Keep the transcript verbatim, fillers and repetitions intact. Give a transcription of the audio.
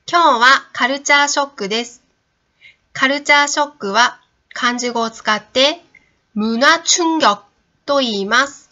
今日はカルチャーショックです。カルチャーショックは漢字語を使って문화충격と言います。